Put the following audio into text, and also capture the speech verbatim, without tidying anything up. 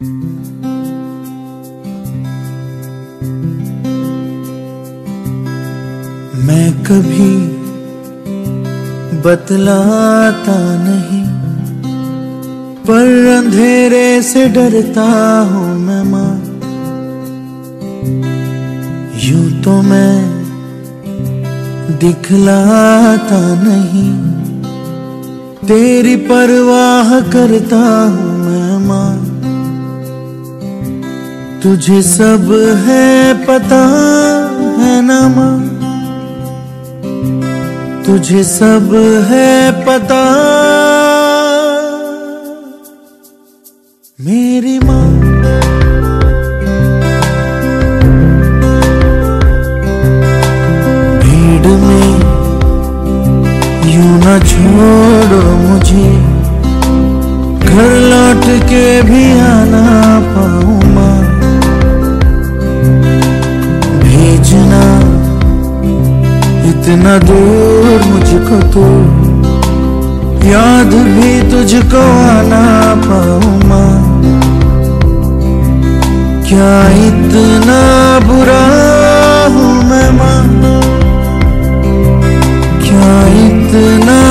मैं कभी बतलाता नहीं, पर अंधेरे से डरता हूँ मैं माँ। यूं तो मैं दिखलाता नहीं, तेरी परवाह करता हूँ मैं माँ। तुझे सब है पता है ना माँ, तुझे सब है पता मेरी माँ। भीड़ में यूं न छोड़ो मुझे, घर लौट के भी आना पाऊँ माँ। भेजना इतना दूर मुझको तो, याद भी तुझको आना पाऊँ माँ। क्या इतना बुरा हूँ मैं माँ, क्या इतना